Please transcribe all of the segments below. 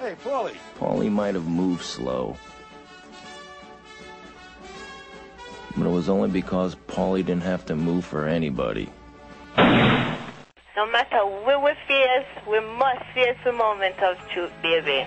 Hey, Paulie. Paulie might have moved slow. But it was only because Paulie didn't have to move for anybody. No matter where we face, we must face the moment of truth, baby.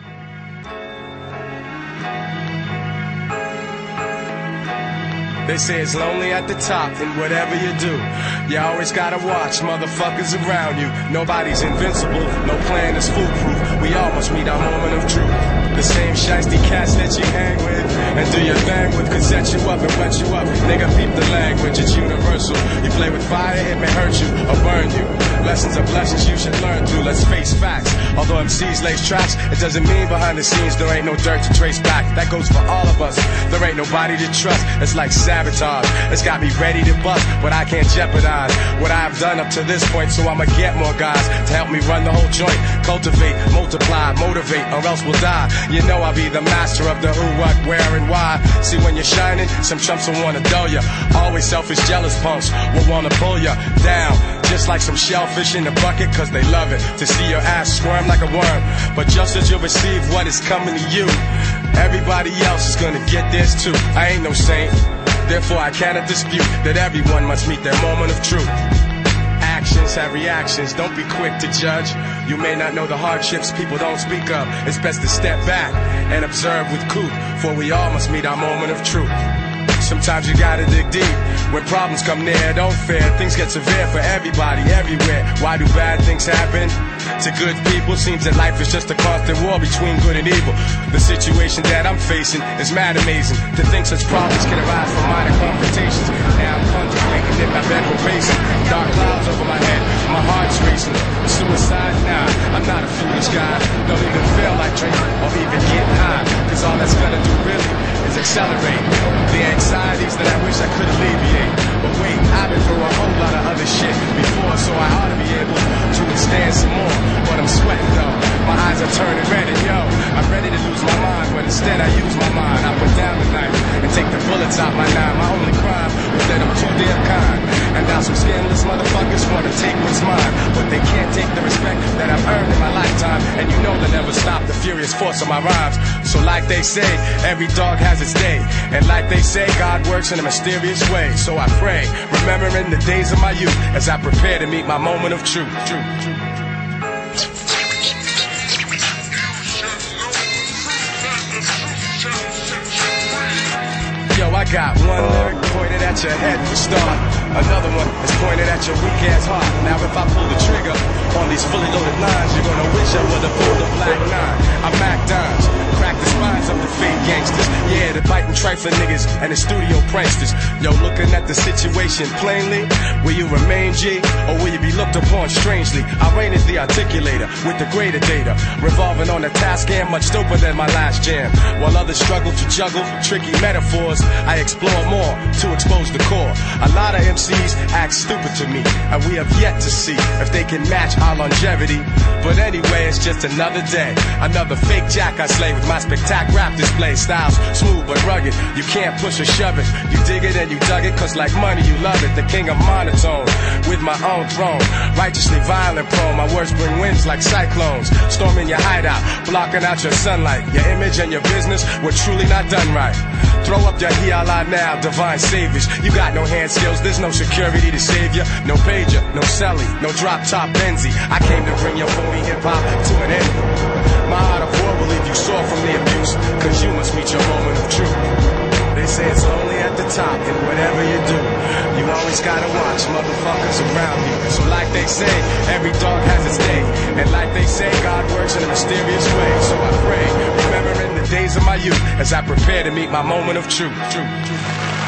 They say it's lonely at the top, and whatever you do, you always gotta watch motherfuckers around you. Nobody's invincible, no plan is foolproof. We all must meet our moment of truth. The same shiesty cats that you hang with and do your thing with could set you up and wet you up. Nigga, peep the language, it's universal. You play with fire, it may hurt you or burn you. Lessons are blessings you should learn through. Let's face facts. Although MCs lace tracks, it doesn't mean behind the scenes there ain't no dirt to trace back. That goes for all of us. There ain't nobody to trust. It's like sabotage. It's got me ready to bust, but I can't jeopardize what I've done up to this point. So I'ma get more guys to help me run the whole joint. Cultivate, multiply, motivate, or else we'll die. You know I'll be the master of the who, what, where, and why. See, when you're shining, some chumps will wanna dull ya. Always selfish, jealous punks will wanna pull ya down. Just like some shellfish in the bucket, cause they love it to see your ass squirm like a worm. But just as you receive what is coming to you, everybody else is gonna get theirs too. I ain't no saint, therefore I cannot dispute that everyone must meet their moment of truth. Actions have reactions, don't be quick to judge. You may not know the hardships people don't speak of. It's best to step back and observe with cool, for we all must meet our moment of truth. Sometimes you gotta dig deep. When problems come near, don't fear. Things get severe for everybody, everywhere. Why do bad things happen to good people? Seems that life is just a constant war between good and evil. The situation that I'm facing is mad amazing. To think such problems can arise from minor confrontations. Now I'm contemplating in my bedroom pacing. Dark clouds over my head, my heart's racing. Suicide? Nah, I'm not a foolish guy. Don't even feel like drinking or even getting high, cause all that's gonna do really is accelerate the anxieties that I wish I could alleviate. But wait, I've been through a whole lot of other shit before, so I ought to be able to withstand some more. But I'm sweating though, my eyes are turning red, and yo, I'm ready to lose my mind, but instead I use my mind. I put down the knife and take the bullets out my nine. My only crime was that I'm too damn kind. And now some scandalous motherfuckers want to take what's mine, but they can't take the respect that I've earned in my lifetime. And you know they'll never stop the furious force of my rhymes. So like they say, every dog has its day. And like they say, God works in a mysterious way. So I pray, remembering the days of my youth as I prepare to meet my moment of truth. Yo, I got one lyric pointed at your head for start. Another one is pointed at your weak ass heart. Now if I pull the trigger on these fully loaded lines, you're gonna wish I would've pulled a black nine. I'm Mac Dimes, crack the spines of the fake gangsters. Yeah, the biting trifling niggas and the studio pranksters. Yo, looking at the situation plainly, will you remain G, or will you be looked upon strangely? I reign as the articulator with the greater data, revolving on a task and much doper than my last jam. While others struggle to juggle tricky metaphors, I explore more to expose the core. A lot of MCs act stupid to me, and we have yet to see if they can match our longevity. But anyway, it's just another day, another fake jack I slay with my spectac rap display. Styles smooth but rugged, you can't push or shove it. You dig it and you dug it, cause like money you love it. The king of monotone, with my own throne, righteously violent prone. My words bring winds like cyclones, storming your hideout, blocking out your sunlight. Your image and your business were truly not done right. Throw up your hiala now, divine saviors. You got no hand skills, there's no security to save you. No pager, no celly, no drop top Benzie. I came to bring your phony hip hop to an end. My heart of war will leave you sore from the abuse, cause you must meet your moment of truth. They say it's lonely at the top, and whatever you do, you always gotta watch motherfuckers around you. So like they say, every dog has its day, and like they say, God works in a mysterious way. So I pray, remembering the days of my youth as I prepare to meet my moment of truth.